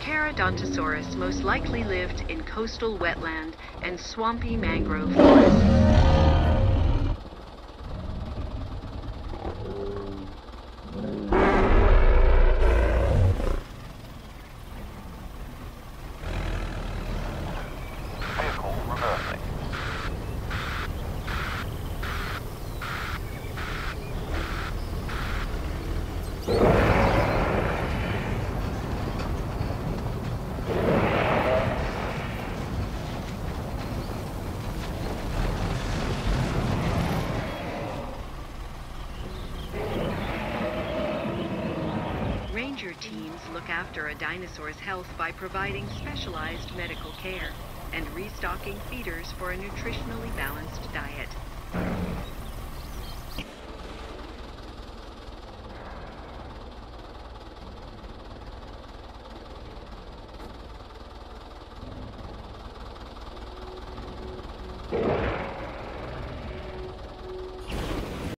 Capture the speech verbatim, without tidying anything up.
Triceratodontosaurus most likely lived in coastal wetland and swampy mangrove forests. Vehicle reversing. Ranger teams look after a dinosaur's health by providing specialized medical care and restocking feeders for a nutritionally balanced diet.